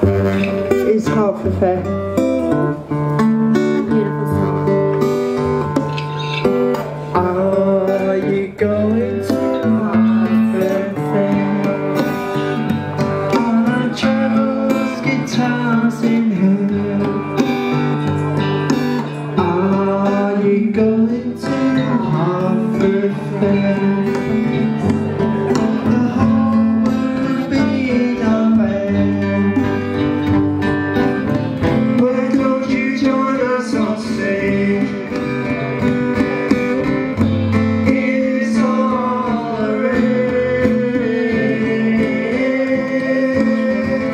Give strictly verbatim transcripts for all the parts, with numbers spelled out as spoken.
is Hertford Fair. Beautiful song. Are you going to Hertford Fair? On our travels, guitars in hand. Are you going to Hertford Fair? The whole world be in our band. Why don't you join us on stage? It's all arranged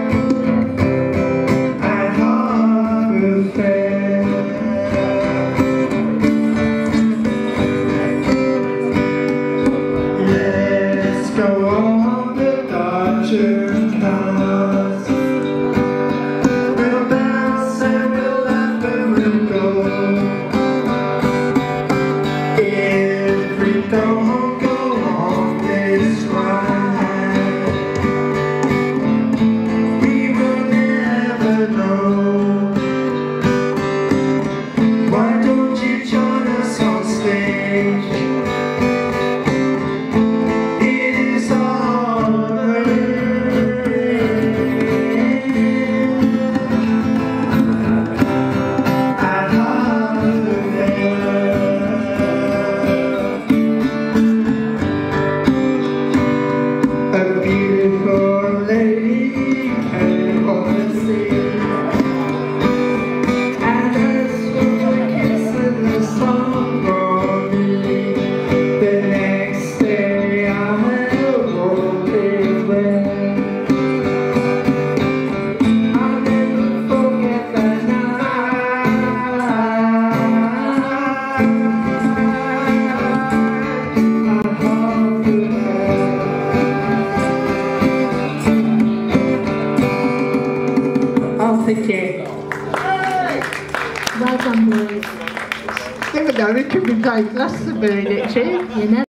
at Hertford Fair. Let's go on the Dodger cars. We'll bounce and we'll laugh and we'll go. If we don't go on this ride, we will never know. Why don't you join us on stage? It is all arranged at Hertford Fair. A beautiful lady came on the scene, and as for the kiss and the song brought me, the next day I walked away. I'll never forget that night. Oh, thank you. Well done, boys. Never know, it could be played less than a minute, Chief. You never